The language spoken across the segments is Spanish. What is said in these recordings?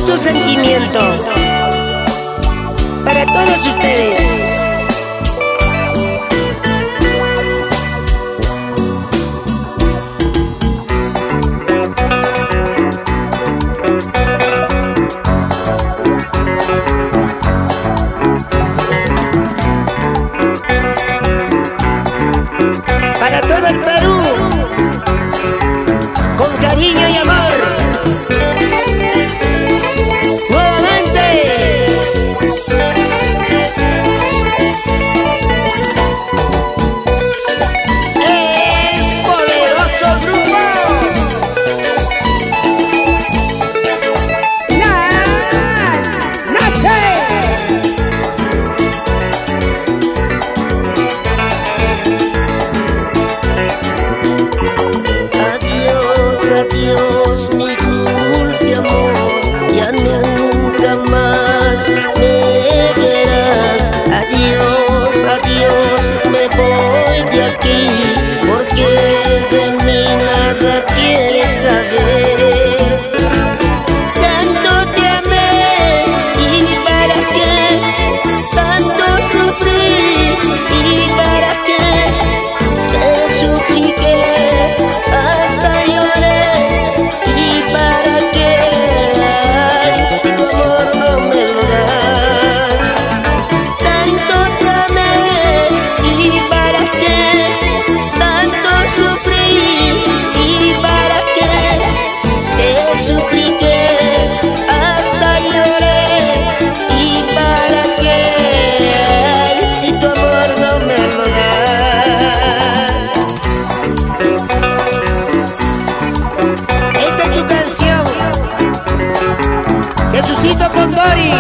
mucho sentimiento para todos ustedes. Para todo el Perú, con cariño y amor. Adiós, mi dulce amor, ya nunca más me verás. Adiós, adiós, me voy de aquí, porque de mí nada quieres saber. Tanto te amé, ¿y para qué? Tanto sufrí, ¿y para qué? Te supliqué, hasta lloré. Jesucito Fondori,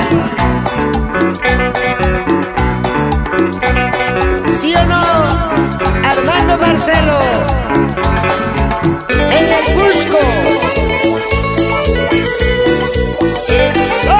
¿sí o no? Armando Marcelo, en el Cusco. ¡Eso!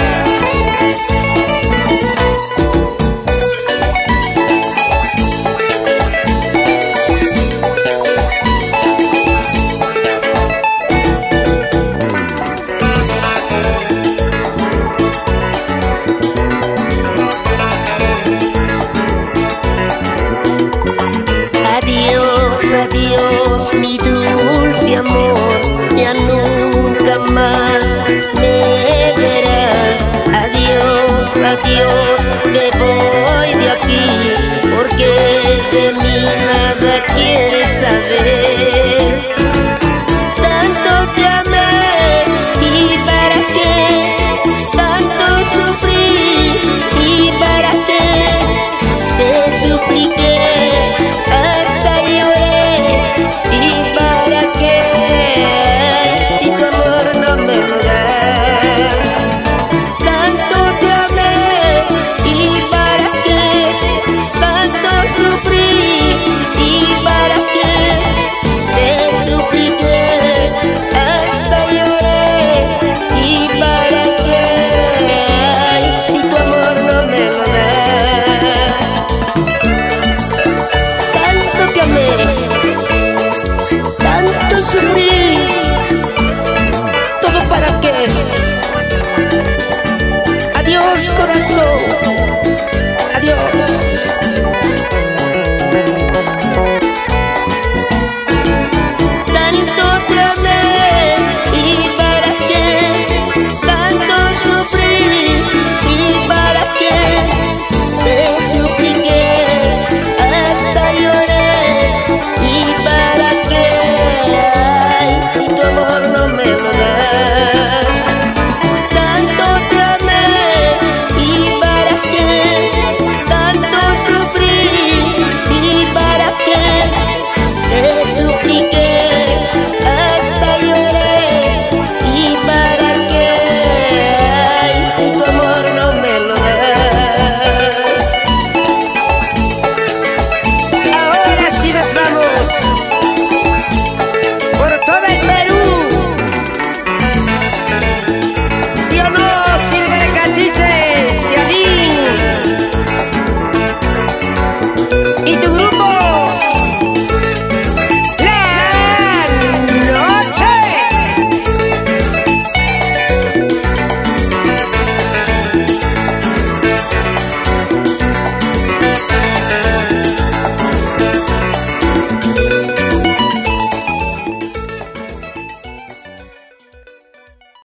Adiós, mi dulce amor, ya nunca más me verás. Adiós, adiós, me voy.